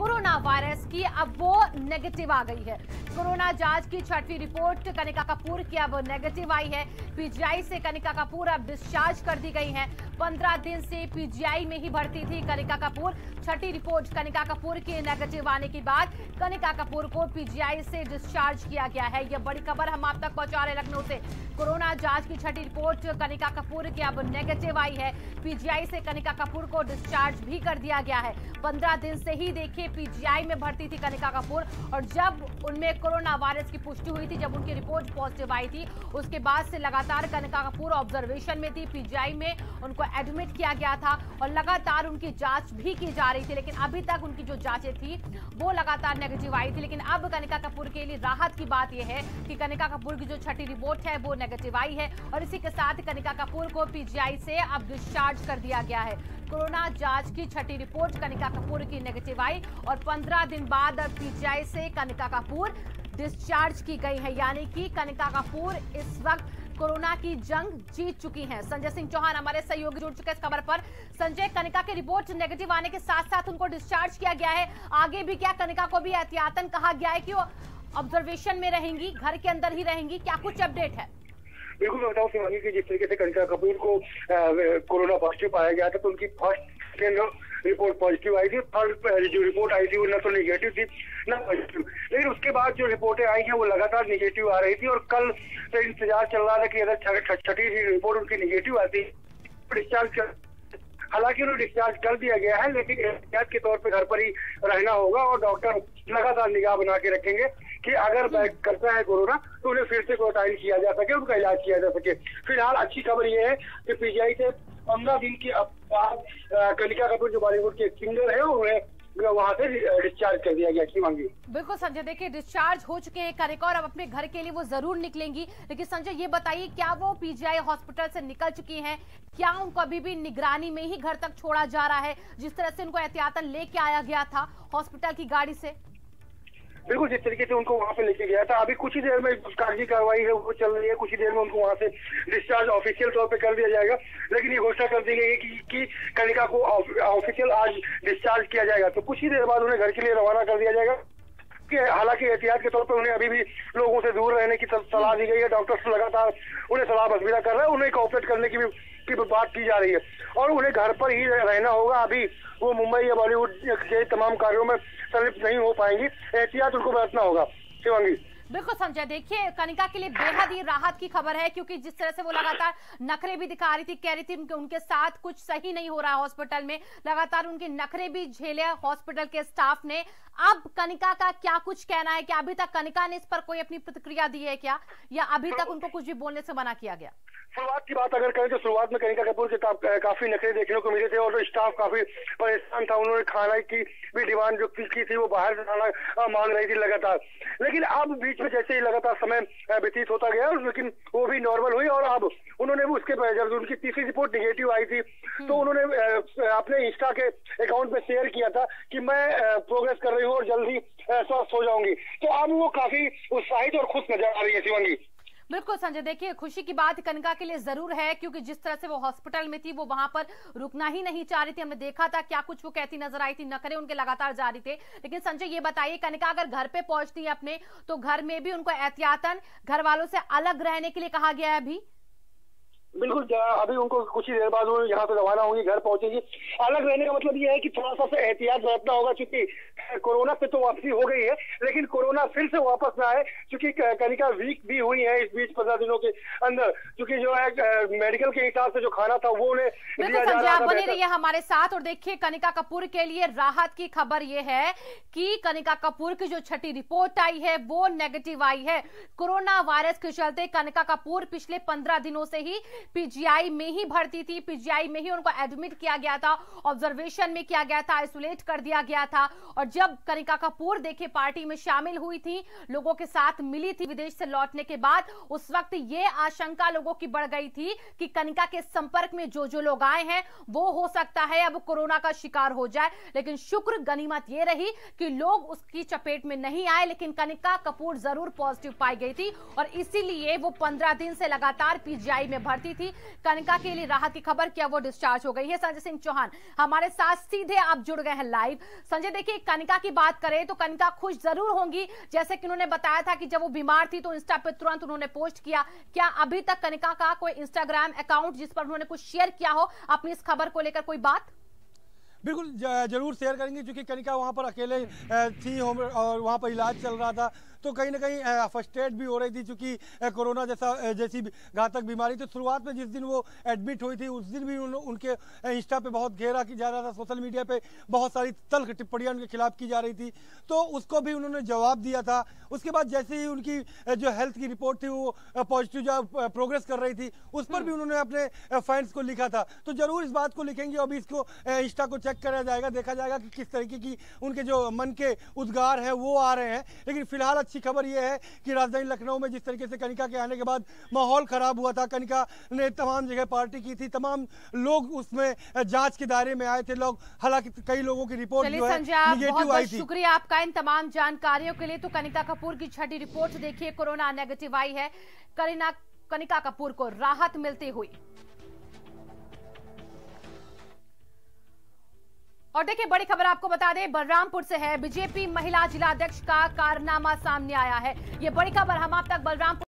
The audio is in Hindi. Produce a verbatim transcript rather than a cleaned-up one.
कोरोना वायरस की अब वो नेगेटिव आ गई है। कोरोना जांच की छठवीं रिपोर्ट कनिका कपूर की अब नेगेटिव आई है। पीजीआई से कनिका कपूर अब डिस्चार्ज कर दी गई है। पंद्रह दिन से पीजीआई में ही भर्ती थी कनिका कपूर। छठी रिपोर्ट कनिका कपूर की नेगेटिव आने के बाद कनिका कपूर को पीजीआई से डिस्चार्ज किया गया है। यह बड़ी खबर हम आप तक पहुंचा रहे लखनऊ से। कोरोना जांच की छठी रिपोर्ट कनिका कपूर की अब नेगेटिव आई है। पीजीआई से कनिका कपूर को डिस्चार्ज भी कर दिया गया है। पंद्रह दिन से ही देखिए पीजीआई में भर्ती थी कनिका कपूर, और जब उनमें कोरोना वायरस की पुष्टि हुई थी, जब उनकी रिपोर्ट पॉजिटिव आई थी, उसके बाद से लगातार कनिका कपूर ऑब्जर्वेशन में थी। पीजीआई में उनको एडमिट किया गया था और लगातार उनकी जांच भी की जा रही थी, लेकिन अभी तक उनकी जो जांचें थी वो लगातार नेगेटिव आई थी। लेकिन अब कनिका कपूर के लिए राहत की बात यह है कि कनिका कपूर की जो छठी रिपोर्ट है वो नेगेटिव आई है, और इसी के साथ कनिका कपूर को पीजीआई से अब डिस्चार्ज कर दिया गया है। कोरोना जांच की छठी रिपोर्ट कनिका कपूर की नेगेटिव आई और पंद्रह दिन बाद अब पीजीआई से कनिका कपूर डिस्चार्ज की गई है, यानी कि कनिका कपूर इस वक्त कोरोना की जंग जीत चुकी हैं। संजय सिंह चौहान हमारे सहयोगी जुड़ चुके हैं इस खबर पर। संजय, कनिका की रिपोर्ट नेगेटिव आने के साथ साथ उनको डिस्चार्ज किया गया है, आगे भी क्या कनिका को भी एहतियातन कहा गया है कि वो ऑब्जर्वेशन में रहेंगी, घर के अंदर ही रहेंगी, क्या कुछ अपडेट है? बिल्कुल, मैं बताऊं शिवांगी कि जिस तरीके से कनिका कपूर को कोरोना पॉजिटिव पाया गया था, तो उनकी फर्स्ट रिपोर्ट पॉजिटिव आई थी। थर्ड जो रिपोर्ट आई थी वो न तो निगेटिव थी न पॉजिटिव, लेकिन उसके बाद जो रिपोर्टें आई हैं वो लगातार निगेटिव आ रही थी, और कल से इंतजार चल रहा था कि अगर छठी रिपोर्ट उनकी निगेटिव आती डिस्चार्ज कर, हालांकि उन्हें डिस्चार्ज कर दिया गया है, लेकिन एहतियात के तौर पर घर पर ही रहना होगा, और डॉक्टर लगातार निगाह बना के रखेंगे कि अगर बैक करता है कोरोना तो उन्हें फिर से क्वारंटाइन किया जा सके, उनका इलाज किया जा सके। फिलहाल अच्छी खबर यह है कि पीजीआई से पंद्रह दिन के बाद कनिका कपूर जो बॉलीवुड के सिंगर है उन्हें वहां से डिस्चार्ज कर दिया गया। शिवांगी, बिल्कुल संजय, देखिए डिस्चार्ज हो चुके हैं कनिका और अब अपने घर के लिए वो जरूर निकलेंगी। लेकिन संजय ये बताइए, क्या वो पीजीआई हॉस्पिटल से निकल चुकी हैं? क्या उनको अभी भी निगरानी में ही घर तक छोड़ा जा रहा है, जिस तरह से उनको एहतियातन लेके आया गया था हॉस्पिटल की गाड़ी से? बिल्कुल, जिस तरीके से उनको वहां पे लेके गया था, अभी कुछ ही देर में कागजी कार्रवाई है वो चल रही है। कुछ ही देर में उनको वहां से डिस्चार्ज ऑफिशियल तौर पे कर दिया जाएगा, लेकिन ये घोषणा कर दी गई है कि, कि कनिका को ऑफिशियल आज डिस्चार्ज किया जाएगा, तो कुछ ही देर बाद उन्हें घर के लिए रवाना कर दिया जाएगा। हालांकि एहतियात के तौर पर उन्हें अभी भी लोगों से दूर रहने की सलाह दी गई है। डॉक्टर्स लगातार उन्हें सलाह मशविरा कर रहे हैं, उन्हें कोऑपरेट करने की भी की बात की जा रही है, और उन्हें घर पर ही रहना होगा। अभी वो मुंबई या बॉलीवुड के तमाम कार्यों में संलिप्त नहीं हो पाएंगी, एहतियात उनको बरतना होगा। शिवांगी, बिल्कुल संजय, देखिए कनिका के लिए बेहद ही राहत की खबर है, क्योंकि जिस तरह से वो लगातार नखरे भी दिखा रही थी, कह रही थी उनके, उनके साथ कुछ सही नहीं हो रहा है हॉस्पिटल में, लगातार उनके नखरे भी झेले हॉस्पिटल के स्टाफ ने। अब कनिका का क्या कुछ कहना है? क्या अभी तक कनिका ने इस पर कोई अपनी प्रतिक्रिया दी है क्या, या अभी तक उनको कुछ भी बोलने से मना किया गया? शुरुआत की बात अगर करें तो शुरुआत में कनिका कपूर के काफी नखरे देखने को मिले थे, और स्टाफ काफी परेशान था। उन्होंने खाना की भी डिमांड जो की थी वो बाहर से खाना मांग रही थी लगातार, लेकिन अब बीच में जैसे ही लगातार समय व्यतीत होता गया, लेकिन वो भी नॉर्मल हुई, और अब उन्होंने भी उसके जब उनकी तीसरी रिपोर्ट निगेटिव आई थी तो उन्होंने अपने इंस्टा के अकाउंट पे शेयर किया था कि मैं प्रोग्रेस कर रही हूँ और जल्द ही स्वस्थ हो जाऊंगी। तो अब वो काफी उत्साहित और खुश नजर आ रही है। शिवांगी, बिल्कुल संजय, देखिए खुशी की बात कनिका के लिए जरूर है, क्योंकि जिस तरह से वो हॉस्पिटल में थी वो वहां पर रुकना ही नहीं चाह रही थी। हमने देखा था क्या कुछ वो कहती नजर आई थी, नखरे उनके लगातार जारी थे। लेकिन संजय ये बताइए, कनिका अगर घर पे पहुंचती है अपने, तो घर में भी उनको एहतियातन घर वालों से अलग रहने के लिए कहा गया है अभी? बिल्कुल, अभी उनको कुछ ही देर बाद वो यहाँ से रवाना होंगी, घर पहुंचेगी। अलग रहने का मतलब ये है कि थोड़ा सा एहतियात बरतना होगा, क्योंकि कोरोना से तो वापसी हो गई है, लेकिन कोरोना फिर से वापस ना आए, क्योंकि कनिका वीक भी हुई है इस बीच पंद्रह दिनों के अंदर, क्योंकि जो है मेडिकल के हिसाब से जो खाना था वो उन्हें दिया जा रहा था। बने रहिए हमारे साथ, और देखिए कनिका कपूर के लिए राहत की खबर ये है कि कनिका कपूर की जो छठी रिपोर्ट आई है वो नेगेटिव आई है। कोरोना वायरस के चलते कनिका कपूर पिछले पंद्रह दिनों से ही पीजीआई में ही भर्ती थी, पीजीआई में ही उनको एडमिट किया गया था, ऑब्जर्वेशन में किया गया था, आइसोलेट कर दिया गया था। और जब कनिका कपूर देखिए पार्टी में शामिल हुई थी, लोगों के साथ मिली थी विदेश से लौटने के बाद, उस वक्त ये आशंका लोगों की बढ़ गई थी कि कनिका के संपर्क में जो जो लोग आए हैं वो हो सकता है अब कोरोना का शिकार हो जाए। लेकिन शुक्र गनीमत ये रही कि लोग उसकी चपेट में नहीं आए, लेकिन कनिका कपूर जरूर पॉजिटिव पाई गई थी, और इसीलिए वो पंद्रह दिन से लगातार पीजीआई में भर्ती मिली थी। कनिका के लिए राहत की खबर, क्या वो डिस्चार्ज हो गई है? संजय सिंह चौहान हमारे साथ सीधे आप जुड़ गए हैं लाइव। संजय, देखिए कनिका की बात करें तो कनिका खुश जरूर होंगी, जैसे कि उन्होंने बताया था कि जब वो बीमार थी तो इंस्टा पे तुरंत उन्होंने पोस्ट किया। क्या अभी तक कनिका का कोई इंस्टाग्राम अकाउंट जिस पर उन्होंने कुछ शेयर किया हो अपनी इस खबर को लेकर, कोई बात? बिल्कुल जरूर शेयर करेंगे, क्योंकि कनिका वहाँ पर अकेले थी और वहाँ पर इलाज चल रहा था, तो कहीं ना कहीं फर्स्ट एड भी हो रही थी, क्योंकि कोरोना जैसा जैसी घातक बीमारी। तो शुरुआत में जिस दिन वो एडमिट हुई थी उस दिन भी उन, उनके इंस्टा पे बहुत घेरा की जा रहा था, सोशल मीडिया पे बहुत सारी तल्ख टिप्पणियां उनके खिलाफ की जा रही थी, तो उसको भी उन्होंने जवाब दिया था। उसके बाद जैसे ही उनकी जो हेल्थ की रिपोर्ट थी वो पॉजिटिव जो प्रोग्रेस कर रही थी, उस पर भी उन्होंने अपने फैंस को लिखा था। तो जरूर इस बात को लिखेंगे, अभी इसको इंस्टा को चेक करा जाएगा, देखा जाएगा कि किस तरीके की उनके जो मन के उद्गार हैं वो आ रहे हैं। लेकिन फिलहाल अच्छी खबर यह है कि राजधानी लखनऊ में जिस तरीके से कनिका के आने के बाद माहौल खराब हुआ था, कनिका ने तमाम जगह पार्टी की थी, तमाम लोग उसमें जांच के दायरे में आए थे लोग, हालांकि कई लोगों की रिपोर्ट जो है निगेटिव आई थी। शुक्रिया आपका इन तमाम जानकारियों के लिए। तो कनिका कपूर की छठी रिपोर्ट देखिए, कोरोना नेगेटिव आई है। करीना कनिका कपूर को राहत मिलती हुई। और देखिए बड़ी खबर आपको बता दें, बलरामपुर से है। बीजेपी महिला जिला अध्यक्ष का कारनामा सामने आया है। ये बड़ी खबर हम आप तक बलरामपुर